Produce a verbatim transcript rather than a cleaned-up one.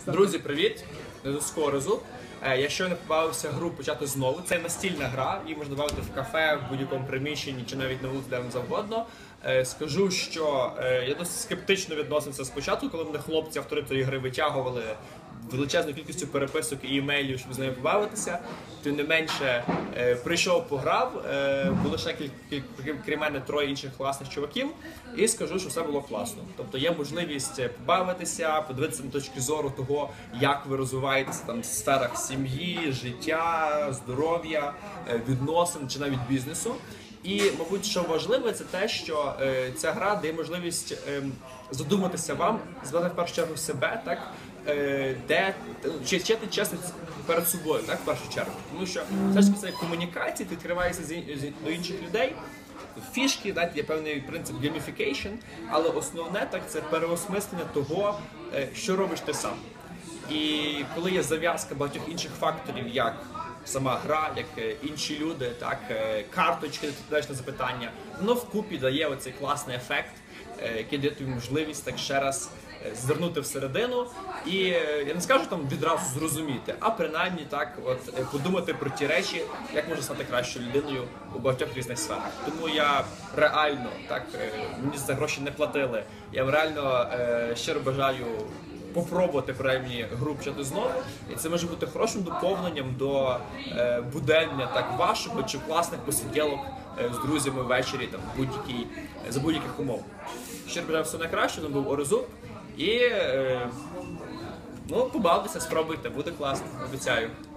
Друзі, привіт! Недоскорозу. Я щойно побавився гру «Почати знову». Це настільна гра, її можна бавити в кафе, в будь-якому приміщенні чи навіть на вулиці, де вам завгодно. Скажу, що я досить скептично відносився спочатку, коли мене хлопці, автори цієї гри, витягували величезну кількістю переписок і імейлів, щоб з нею побавитися. Тим не менше, прийшов, пограв, було ще, крім мене, троє інших класних чуваків, і скажу, що все було класно. Тобто є можливість побавитися, подивитися на точки зору того, як ви розвиваєтеся там в сферах сім'ї, життя, здоров'я, відносин чи навіть бізнесу. І, мабуть, що важливе, це те, що е, ця гра дає можливість е, задуматися вам, звати в першу чергу себе, так, е, де, чи вчити чесність перед собою, так, в першу чергу. Тому що все ж таки це комунікації, ти відкриваєшся з, з, до інших людей, фішки, знаєте, є певний принцип gamification, але основне так це переосмислення того, е, що робиш ти сам. І коли є зав'язка багатьох інших факторів, як сама гра, як інші люди, так, карточки, де ти даєш на запитання, воно вкупі дає оцей класний ефект, який дає тобі можливість так ще раз звернути всередину і, я не скажу там відразу зрозуміти, а принаймні так от подумати про ті речі, як можна стати кращою людиною у багатьох різних сферах. Тому я реально, так, мені за гроші не платили, я реально щиро бажаю попробувати принаймні гру «Почати знову», і це може бути хорошим доповненням до е, будення так вашого чи класних посиділок е, з друзями ввечері там будь-який за будь-яких умов. Щиро бажаю все найкраще, був Орезуб, і е, ну, побавтеся, спробуйте, буде класно, обіцяю.